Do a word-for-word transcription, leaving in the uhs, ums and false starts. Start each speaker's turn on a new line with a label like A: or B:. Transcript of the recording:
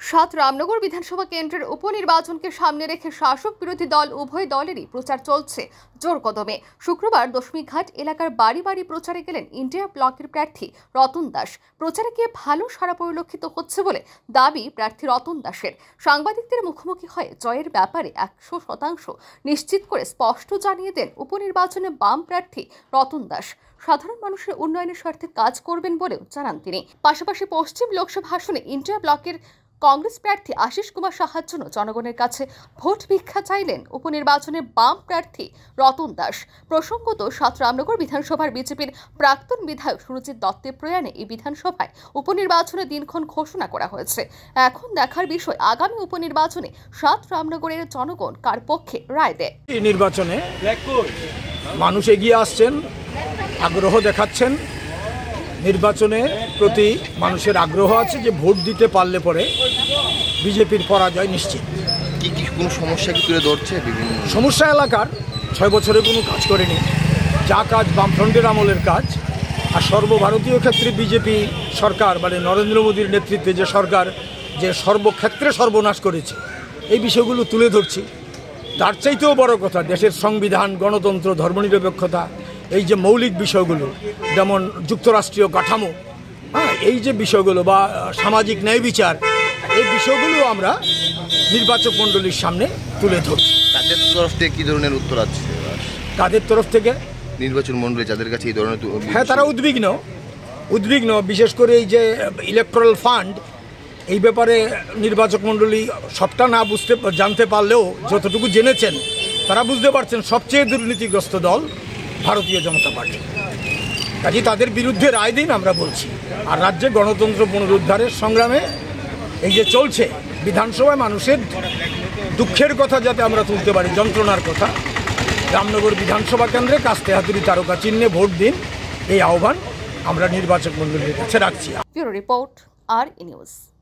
A: সাত রামনগর বিধানসভা কেন্দ্রের উপনির্বাচনকে সামনে রেখে শাসক বিরোধী দল উভয় দলেরই প্রচার চলছে জোর কদমে। শুক্রবার দশমীঘাট এলাকার বাড়ি বাড়ি প্রচারে গেলেন ইন্ডিয়া ব্লকের প্রার্থী রতন দাস। প্রচারে গিয়ে ভালো সাড়া পরিলক্ষিত হচ্ছে বলে দাবি প্রার্থী রতন দাসের। সাংবাদিকদের মুখোমুখি হয়ে জয়ের ব্যাপারে একশো শতাংশ নিশ্চিত করে স্পষ্ট জানিয়ে দেন উপনির্বাচনে বাম প্রার্থী রতন দাস। সাধারণ মানুষের উন্নয়নের স্বার্থে কাজ করবেন বলেও জানান তিনি। পাশাপাশি পশ্চিম লোকসভা আসনে ইন্ডিয়া ব্লকের কংগ্রেস প্রার্থী আশিস কুমার সাহার জন্য জনগণের কাছে ভোট ভিক্ষা চাইলেন উপনির্বাচনে বাম প্রার্থী রতন দাস। প্রসঙ্গত, সাত রামনগর বিধানসভার বিজেপির প্রাক্তন বিধায়ক সুরজিৎ দত্তের প্রয়াণে এই বিধানসভায় উপনির্বাচনের দিনক্ষণ ঘোষণা করা হয়েছে। এখন দেখার বিষয় আগামী উপনির্বাচনে সাত রামনগরের জনগণ কার পক্ষে রায় দেয়।
B: এই নির্বাচনে মানুষ এগিয়ে আসছেন, আগ্রহ দেখাচ্ছেন। নির্বাচনের প্রতি মানুষের আগ্রহ আছে যে ভোট দিতে পারলে পরে বিজেপির পরাজয় নিশ্চিত।
C: কি কি কোনো সমস্যা কি তুলে ধরছে? বিভিন্ন
B: সমস্যা এলাকার ছয় বছরে কোনো কাজ করেনি, যা কাজ বামফ্রন্টের আমলের কাজ। আর সর্বভারতীয় ক্ষেত্রে বিজেপি সরকার মানে নরেন্দ্র মোদীর নেতৃত্বে যে সরকার যে সর্বক্ষেত্রে সর্বনাশ করেছে, এই বিষয়গুলো তুলে ধরছি। তার চাইতেও বড় কথা দেশের সংবিধান, গণতন্ত্র, ধর্মনিরপেক্ষতা, এই যে মৌলিক বিষয়গুলো যেমন যুক্তরাষ্ট্রীয় কাঠামো, হ্যাঁ, এই যে বিষয়গুলো বা সামাজিক ন্যায় বিচার, এই বিষয়গুলো আমরা নির্বাচক মণ্ডলীর সামনে তুলে ধরছি।
C: তাদের তরফ থেকে কী ধরনের উত্তর আছে?
B: তাদের তরফ থেকে
C: নির্বাচন মণ্ডলী যাদের কাছে এই ধরনের,
B: হ্যাঁ, তারা উদ্বিগ্ন উদ্বিগ্ন বিশেষ করে এই যে ইলেকট্রাল ফান্ড, এই ব্যাপারে নির্বাচক মণ্ডলী সবটা না বুঝতে জানতে পারলেও যতটুকু জেনেছেন তারা বুঝতে পারছেন সবচেয়ে দুর্নীতিগ্রস্ত দল ভারতীয় জনতা পার্টি। কাজে তাদের বিরুদ্ধে রায় দিন আমরা বলছি। আর রাজ্যে গণতন্ত্র পুনরুদ্ধারের সংগ্রামে এই যে চলছে, বিধানসভায় মানুষের দুঃখের কথা যাতে আমরা তুলতে পারি, যন্ত্রণার কথা, রামনগর বিধানসভা কেন্দ্রে কাস্তে হাতুড়ি তারকা চিহ্নে ভোট দিন, এই আহ্বান আমরা নির্বাচক মণ্ডলীর কাছে রাখছি।
A: ব্যুরো রিপোর্ট, আর ই নিউজ।